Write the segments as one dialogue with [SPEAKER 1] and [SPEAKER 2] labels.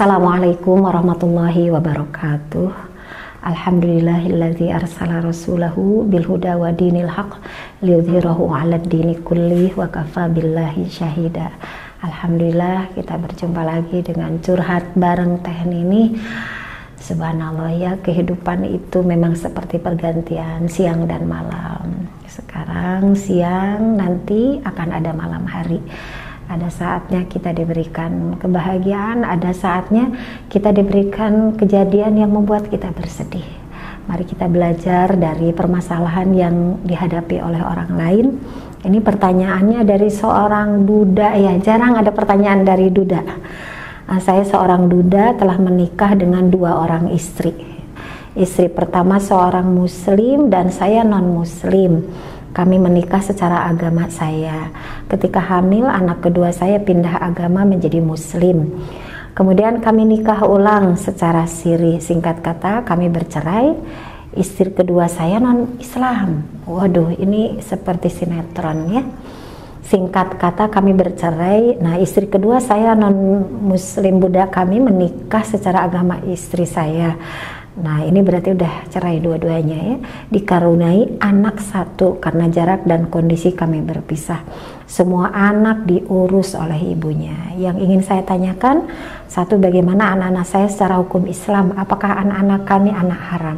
[SPEAKER 1] Assalamualaikum warahmatullahi wabarakatuh. Alhamdulillahilladzi arsala rasulahu bil huda wa dinil haq liyudhhirahu 'alad dini kulli wa kafa billahi syahida. Alhamdulillah, kita berjumpa lagi dengan curhat bareng Teh Nini. Subhanallah ya, kehidupan itu memang seperti pergantian siang dan malam. Sekarang siang, nanti akan ada malam hari. Ada saatnya kita diberikan kebahagiaan, ada saatnya kita diberikan kejadian yang membuat kita bersedih. Mari kita belajar dari permasalahan yang dihadapi oleh orang lain. Ini pertanyaannya dari seorang duda ya, jarang ada pertanyaan dari duda. Saya seorang duda telah menikah dengan 2 orang istri. Istri pertama seorang muslim dan saya non muslim. Kami menikah secara agama saya. Ketika hamil, anak kedua saya pindah agama menjadi muslim. Kemudian kami nikah ulang secara siri. Singkat kata, kami bercerai. Istri kedua saya non-Islam. Waduh, ini seperti sinetron ya. Singkat kata, kami bercerai. Nah, istri kedua saya non-muslim budak, kami menikah secara agama istri saya. Nah, ini berarti udah cerai dua-duanya ya. Dikaruniai anak 1 karena jarak dan kondisi kami berpisah. Semua anak diurus oleh ibunya. Yang ingin saya tanyakan, 1, bagaimana anak-anak saya secara hukum Islam? Apakah anak-anak kami anak haram?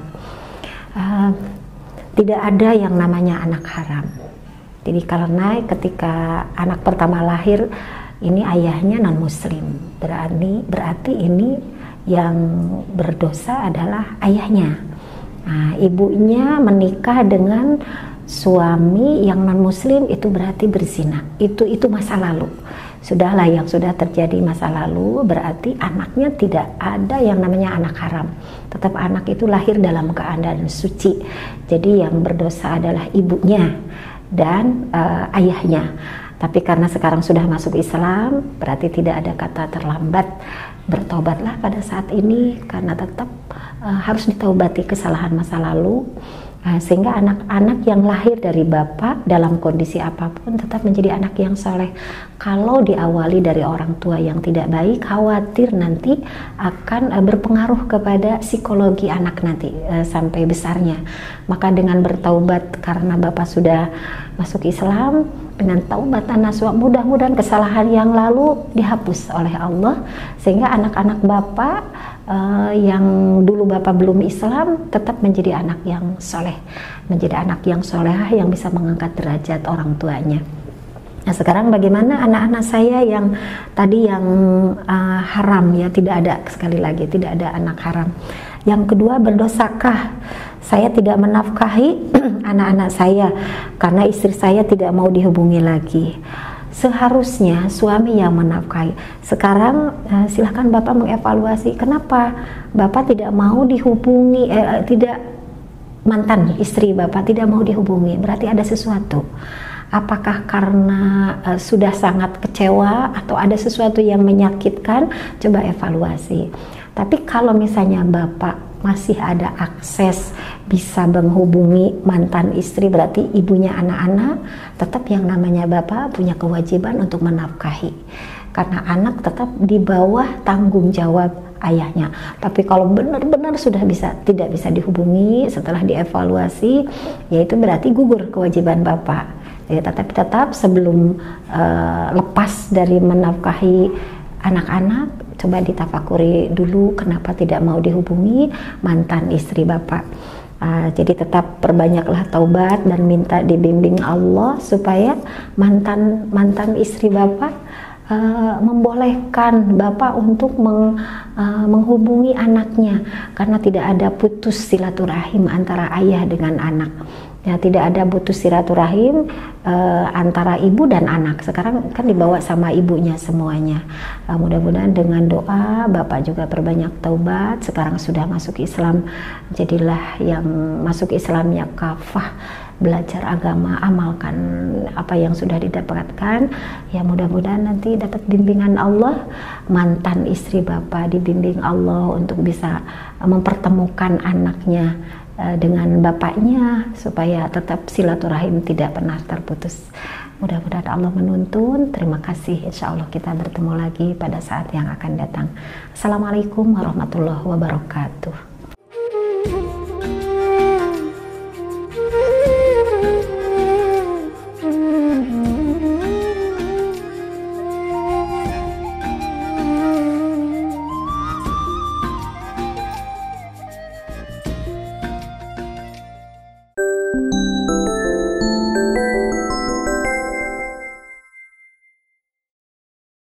[SPEAKER 1] Tidak ada yang namanya anak haram. Jadi karena ketika anak pertama lahir, ini ayahnya non-muslim. Berarti ini yang berdosa adalah ayahnya. Nah, ibunya menikah dengan suami yang non muslim, itu berarti berzina. Itu masa lalu. Sudahlah, yang sudah terjadi masa lalu, berarti anaknya tidak ada yang namanya anak haram. Tetap anak itu lahir dalam keadaan suci. Jadi yang berdosa adalah ibunya dan ayahnya. Tapi karena sekarang sudah masuk Islam, berarti tidak ada kata terlambat. Bertobatlah pada saat ini, karena tetap harus ditaubati kesalahan masa lalu, sehingga anak-anak yang lahir dari bapak dalam kondisi apapun tetap menjadi anak yang soleh. Kalau diawali dari orang tua yang tidak baik, khawatir nanti akan berpengaruh kepada psikologi anak nanti sampai besarnya. Maka dengan bertaubat karena bapak sudah masuk Islam, dengan taubatan nasuha, mudah-mudahan kesalahan yang lalu dihapus oleh Allah, sehingga anak-anak bapak yang dulu bapak belum Islam tetap menjadi anak yang soleh, menjadi anak yang solehah yang bisa mengangkat derajat orang tuanya. Nah, sekarang bagaimana anak-anak saya yang tadi yang haram ya, tidak ada, sekali lagi tidak ada anak haram. Yang kedua, berdosakah saya tidak menafkahi anak-anak saya karena istri saya tidak mau dihubungi lagi? Seharusnya suami yang menafkahi. Sekarang silahkan Bapak mengevaluasi kenapa Bapak tidak mau dihubungi, mantan istri Bapak tidak mau dihubungi, berarti ada sesuatu. Apakah karena sudah sangat kecewa atau ada sesuatu yang menyakitkan? Coba evaluasi. Tapi kalau misalnya Bapak masih ada akses bisa menghubungi mantan istri, berarti ibunya anak-anak, tetap yang namanya Bapak punya kewajiban untuk menafkahi. Karena anak tetap di bawah tanggung jawab ayahnya. Tapi kalau benar-benar sudah tidak bisa dihubungi setelah dievaluasi, yaitu berarti gugur kewajiban Bapak. Ya, tetap sebelum lepas dari menafkahi anak-anak, coba ditafakuri dulu kenapa tidak mau dihubungi mantan istri Bapak. Jadi tetap perbanyaklah taubat dan minta dibimbing Allah supaya mantan istri Bapak membolehkan Bapak untuk menghubungi anaknya, karena tidak ada putus silaturahim antara ayah dengan anak. Ya, tidak ada putus silaturahim antara ibu dan anak. Sekarang kan dibawa sama ibunya semuanya. Mudah-mudahan dengan doa Bapak juga perbanyak taubat. Sekarang sudah masuk Islam, jadilah yang masuk Islamnya kafah, belajar agama, amalkan apa yang sudah didapatkan. Ya, mudah-mudahan nanti dapat bimbingan Allah. Mantan istri Bapak dibimbing Allah untuk bisa mempertemukan anaknya dengan bapaknya supaya tetap silaturahim tidak pernah terputus. Mudah-mudahan Allah menuntun. Terima kasih. Insya Allah kita bertemu lagi pada saat yang akan datang. Assalamualaikum warahmatullahi wabarakatuh.